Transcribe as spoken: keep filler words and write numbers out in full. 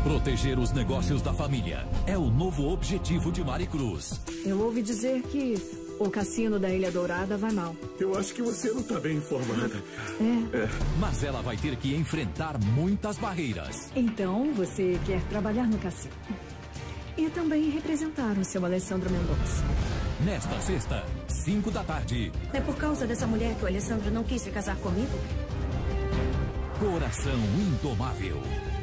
Proteger os negócios da família é o novo objetivo de Maricruz. Eu ouvi dizer que o cassino da Ilha Dourada vai mal. Eu acho que você não está bem informada. É. É. Mas ela vai ter que enfrentar muitas barreiras. Então, você quer trabalhar no cassino. E também representar o seu Alessandro Mendonça. Nesta sexta, cinco da tarde. É por causa dessa mulher que o Alessandro não quis se casar comigo? Coração Indomável.